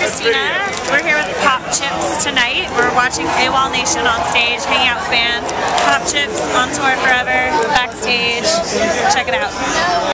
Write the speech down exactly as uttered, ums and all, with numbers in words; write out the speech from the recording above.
Christina. We're here with Pop Chips tonight. We're watching AWOL Nation on stage, hanging out with bands. Pop Chips on tour forever, backstage. Check it out.